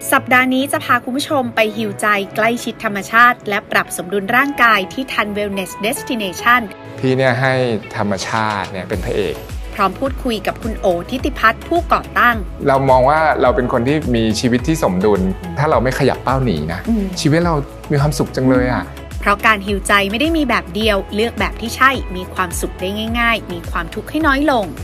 สัปดาห์นี้จะพาคุณผู้ชมไปฮีลใจใกล้ชิดธรรมชาติและปรับสมดุลร่างกายที่ทัน Wellness Destination พี่เนี่ยให้ธรรมชาติเนี่ยเป็นพระเอกพร้อมพูดคุยกับคุณโอทิติพัฒน์ผู้ก่อตั้งเรามองว่าเราเป็นคนที่มีชีวิตที่สมดุลถ้าเราไม่ขยับเป้าหนีนะชีวิตเรามีความสุขจังเลยอ่ะเพราะการฮีลใจไม่ได้มีแบบเดียวเลือกแบบที่ใช่มีความสุขได้ง่ายๆมีความทุกข์ให้น้อยลง